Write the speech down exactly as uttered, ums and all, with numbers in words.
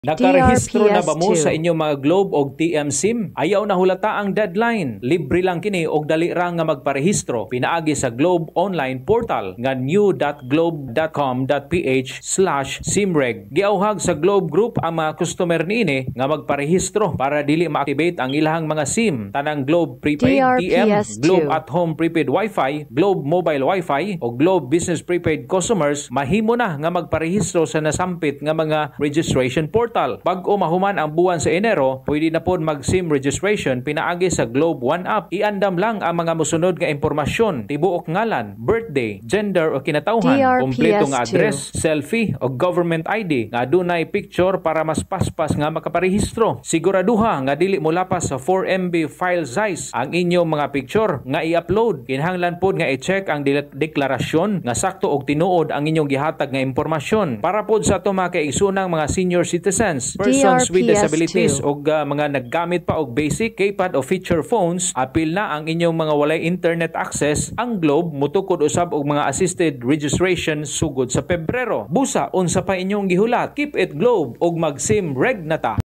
Nakarehistro na ba mo D R P S two. sa inyong mga Globe o T M SIM? Ayaw na hulata ang deadline. Libre lang kini og dali ra nga magparehistro. Pinaagi sa Globe online portal nga new dot globe dot com dot p h slash simreg. Giauhag sa Globe Group ang mga customer niini nga magparehistro para dili ma-activate ang ilahang mga SIM. Tanang Globe Prepaid T M, D R P S two. Globe at Home Prepaid Wi-Fi, Globe Mobile Wi-Fi o Globe Business Prepaid customers mahimo na nga magparehistro sa nasampit nga mga registration portal. Bag-o mahuman ang buwan sa Enero, pwede na pod mag-SIM registration pinaagi sa Globe One app. Iandam lang ang mga mosunod nga impormasyon, tibuok ngalan, birthday, gender o kinatawhan, D R P S kompleto nga two. address, selfie o government I D nga dunay picture para mas paspas nga makaparehistro. Siguraduha nga dili mo lapas sa four megabyte file size ang inyong mga picture nga i-upload. Kinahanglan pod nga i-check ang deklarasyon nga sakto og tinuod ang inyong gihatag nga impormasyon. Para pod sa ato mga kaisunang mga senior citizens, persons with D R P S disabilities two. o uh, mga naggamit pa og basic, keypad o feature phones, apil na ang inyong mga walay internet access. Ang Globe mutukod usab og mga assisted registration sugod sa Pebrero. Busa unsa pa inyong gihulat? Keep it Globe og mag-SIM reg na ta.